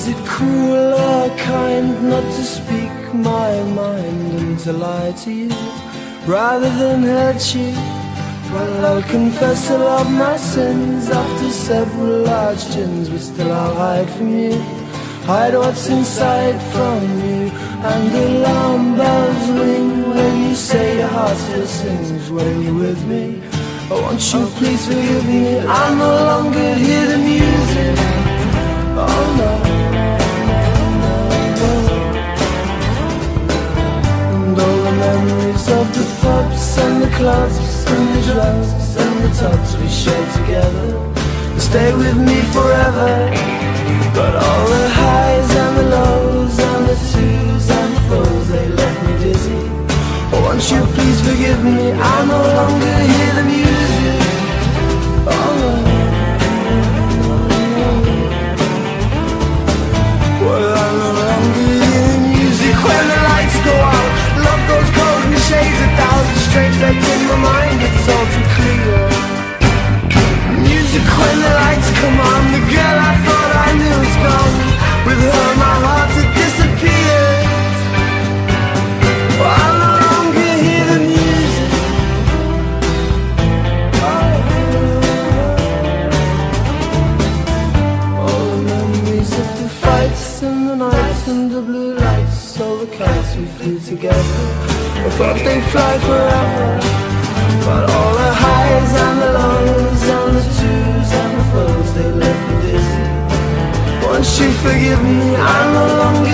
Is it cruel or kind not to speak my mind and to lie to you rather than hurt you? Well, I'll confess all of my sins after several large gins, but still I'll hide from you, hide what's inside from you. And alarm bells ring when you say your heart still sings when you're with me. Oh, won't you please forgive me, I no longer hear the music. Oh no, no, no. And all the memories of the pubs and the clubs and the drugs and the tubs we shared together stay with me forever. But all the highs and the lows and the twos and the fours, they left me dizzy. Oh, won't you please forgive me, I no longer hear the music. Oh no, no, no. Well, I no longer hear the music when the lights go out. Love goes cold and shades a thousand strange lights in my mind, it's all too clear. Music when the lights come on, the girl I thought I knew is gone. With her my heart had disappeared. Oh, I no longer hear the music. All the memories of the fights and the nights and the blue lights, all the kites we flew together, I thought they'd fly forever. But all the highs and the lows and the twos and the fours, they left me dizzy. Won't you forgive me, I no longer